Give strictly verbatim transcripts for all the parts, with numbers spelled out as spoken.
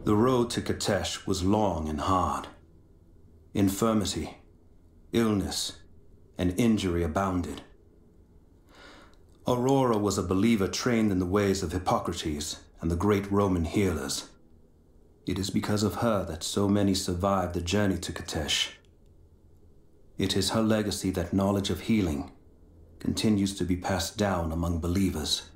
The road to Kitezh was long and hard. Infirmity, illness, and injury abounded. Aurora was a believer trained in the ways of Hippocrates and the great Roman healers. It is because of her that so many survived the journey to Kitezh. It is her legacy that knowledge of healing continues to be passed down among believers.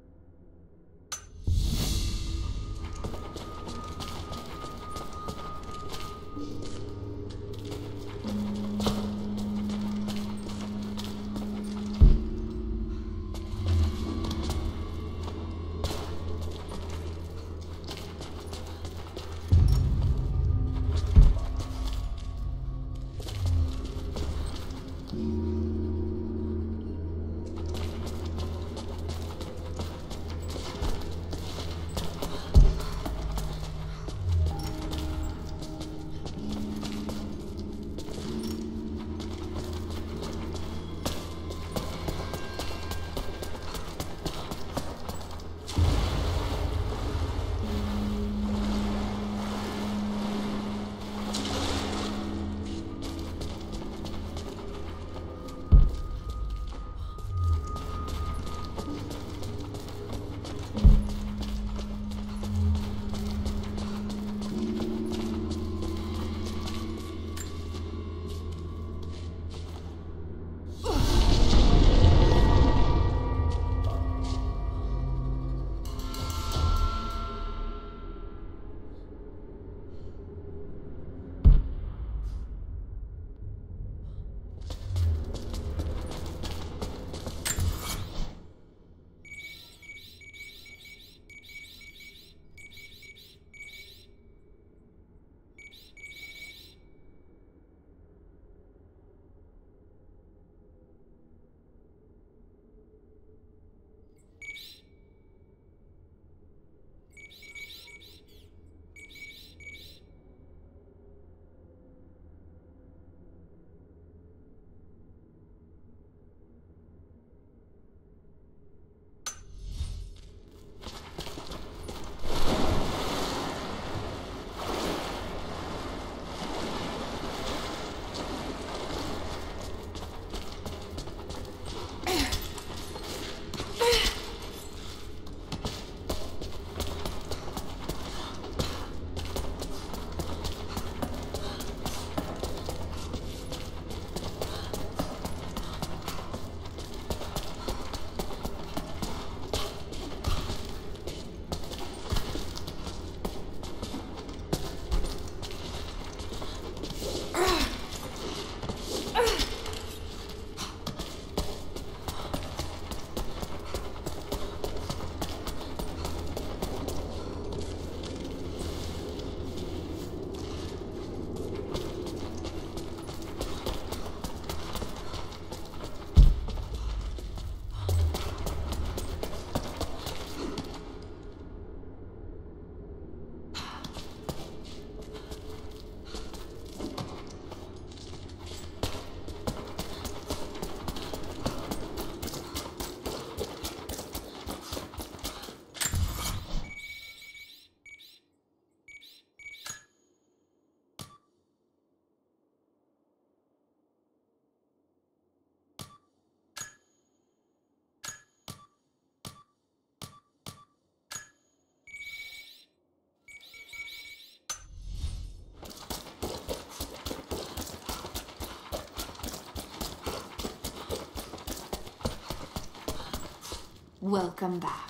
Welcome back.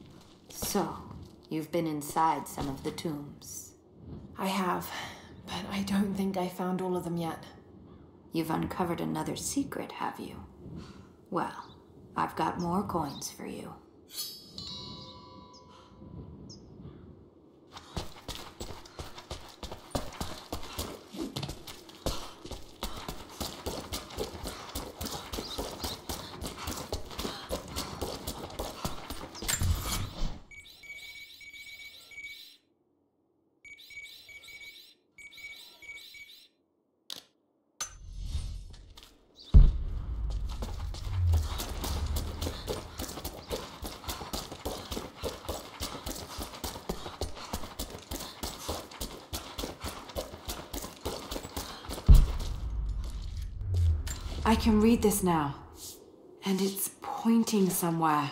So, you've been inside some of the tombs. I have, but I don't think I found all of them yet. You've uncovered another secret, have you? Well, I've got more coins for you. I can read this now. And it's pointing somewhere.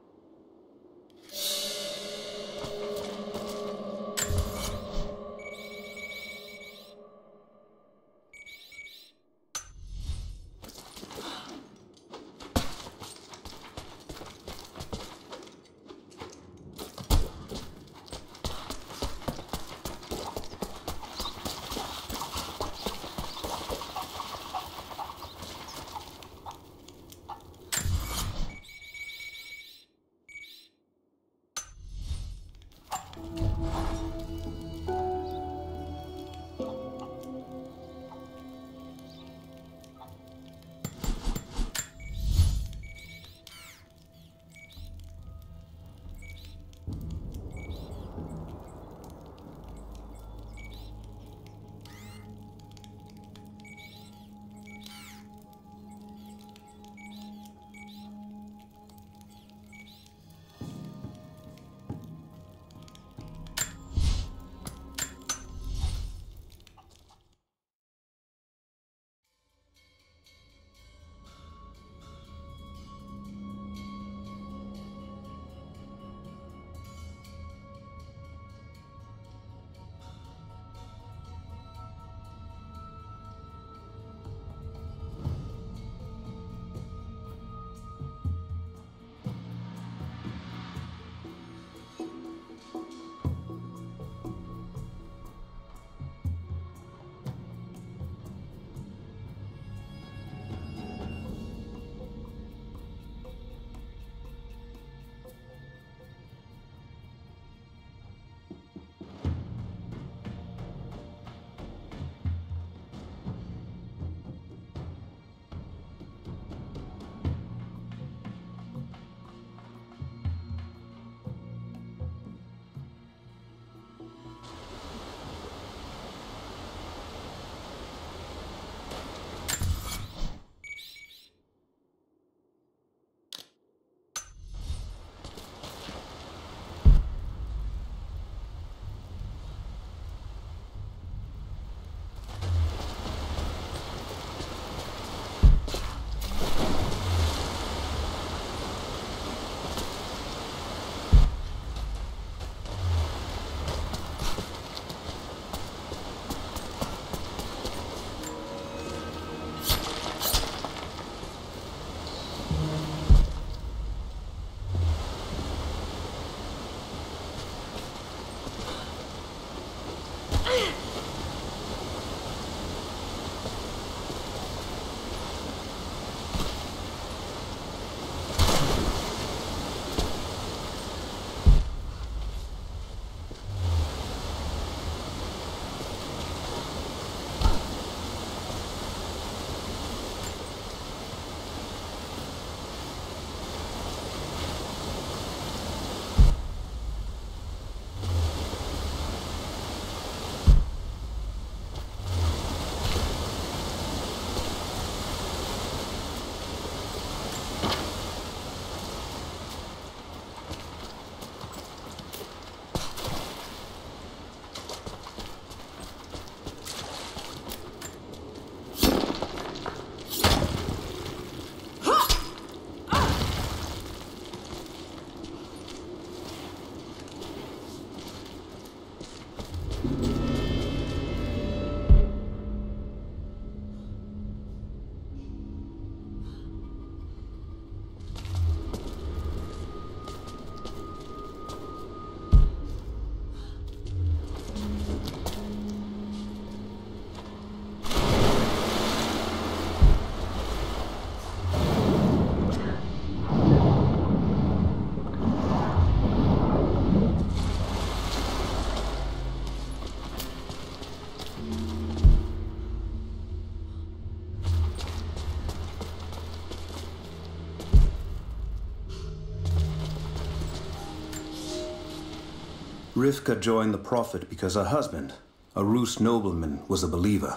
Rivka joined the Prophet because her husband, a Rus nobleman, was a believer.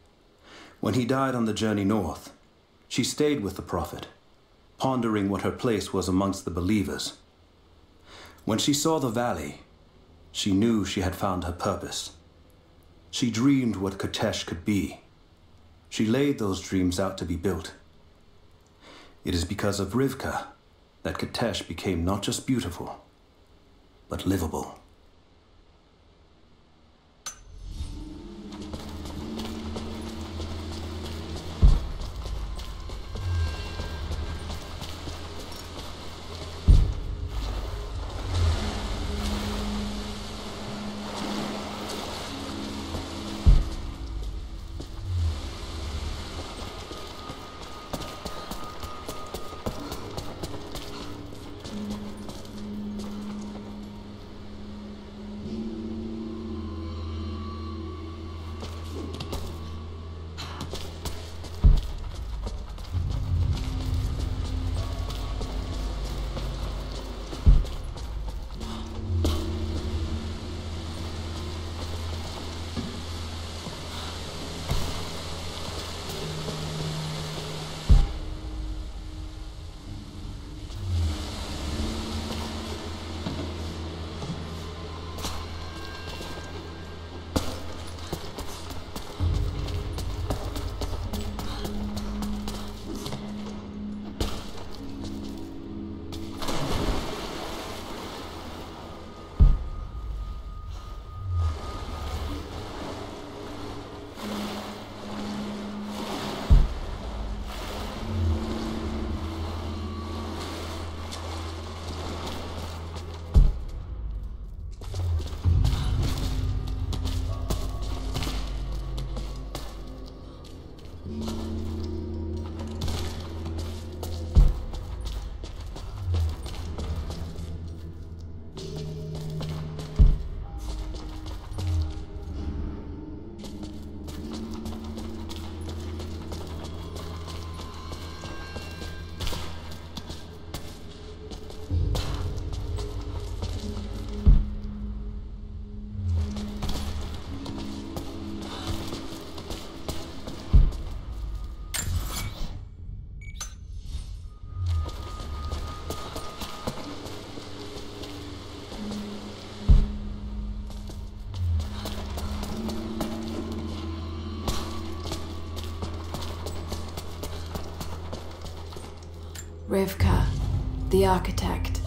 When he died on the journey north, she stayed with the Prophet, pondering what her place was amongst the believers. When she saw the valley, she knew she had found her purpose. She dreamed what Kitezh could be. She laid those dreams out to be built. It is because of Rivka that Kitezh became not just beautiful, but livable. Rivka, the architect.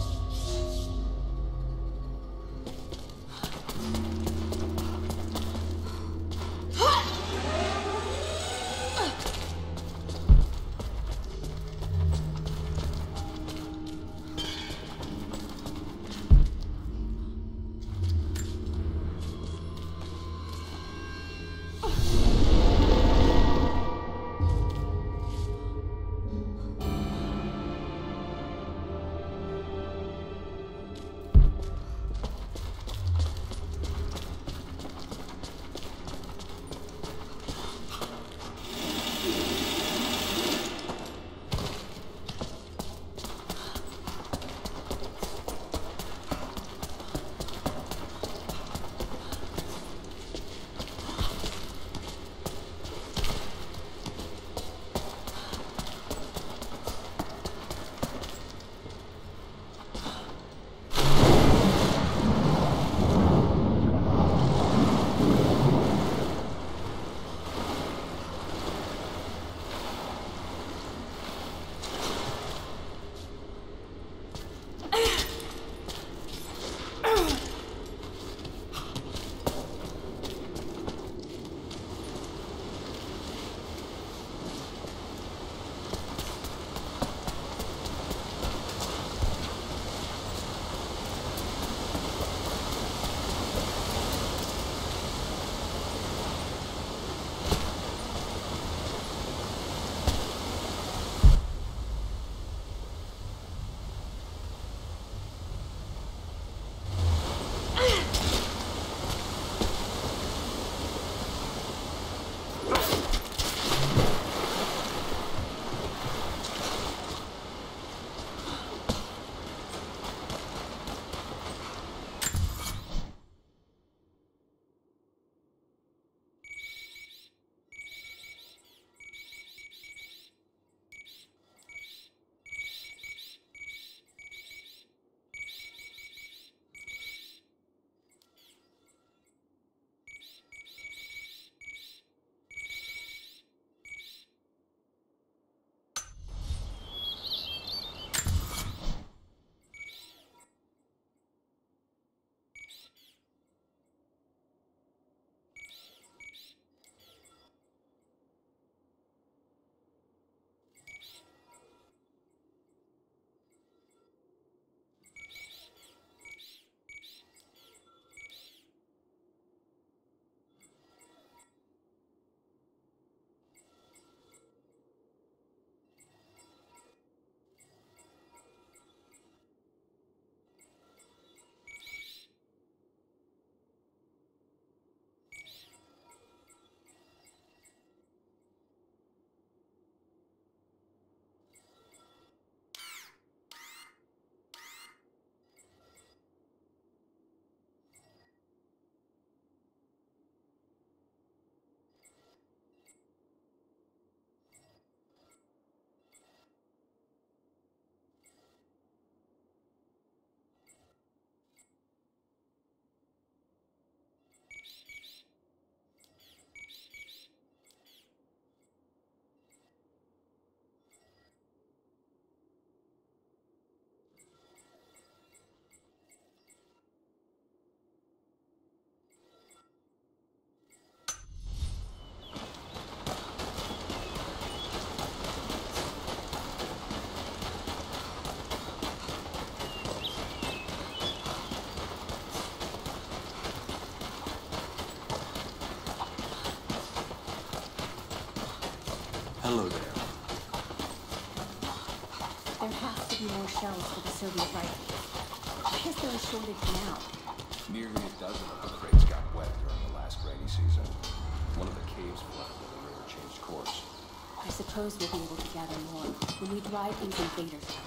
There has to be more shells for the Soviet rifles. Why is there a shortage now? Nearly a dozen of the crates got wet during the last rainy season. One of the caves flooded when the river changed course. I suppose we'll be able to gather more when we drive these invaders out.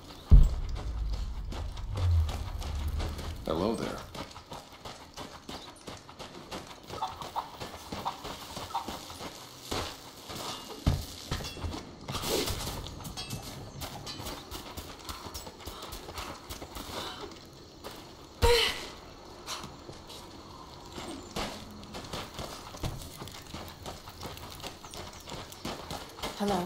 Hello there. Hello?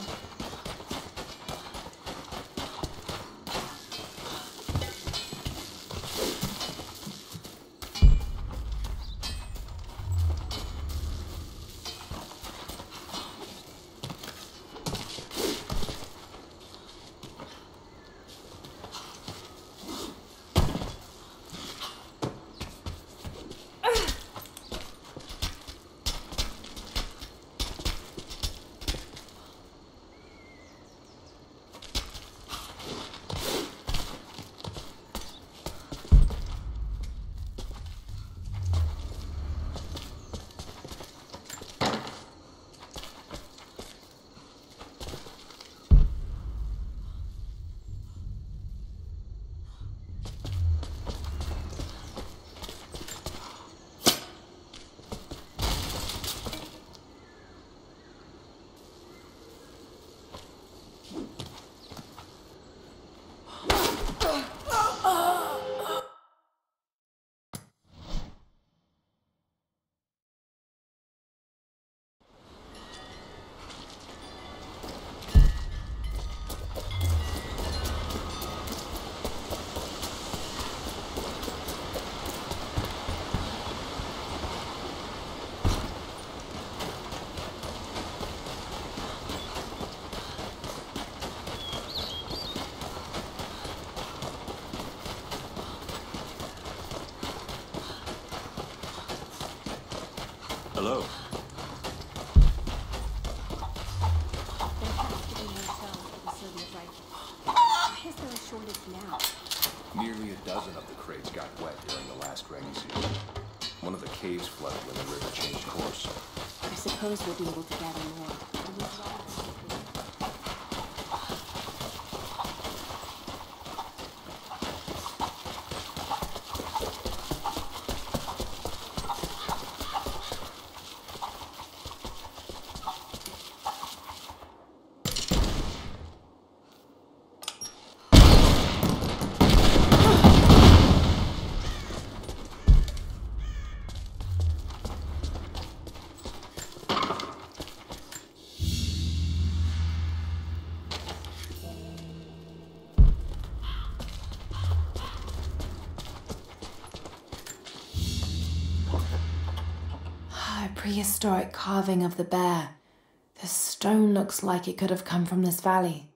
Hello. There has to be more shells for the Soviet rifles. Why is there a shortage now? Nearly a dozen of the crates got wet during the last rainy season. One of the caves flooded when the river changed course. I suppose we'll be able to gather more when we drive these invaders out. A prehistoric carving of the bear. The stone looks like it could have come from this valley.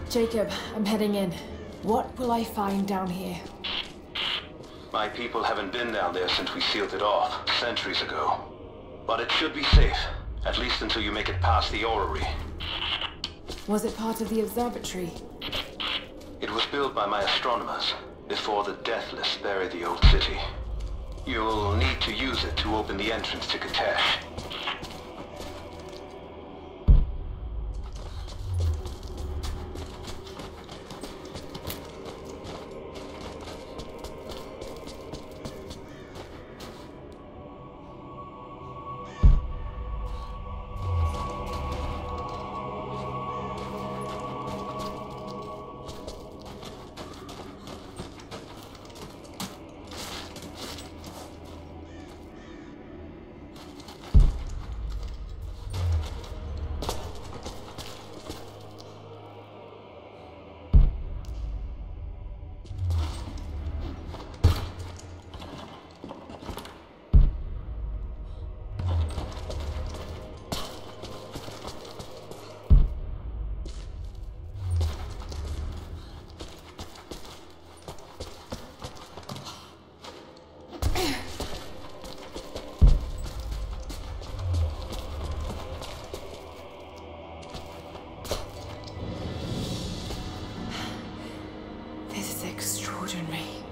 Jacob, I'm heading in. What will I find down here? My people haven't been down there since we sealed it off, centuries ago. But it should be safe, at least until you make it past the orrery. Was it part of the observatory? It was built by my astronomers, before the Deathless buried the old city. You'll need to use it to open the entrance to Katesh.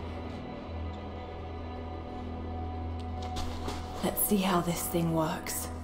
Let's see how this thing works.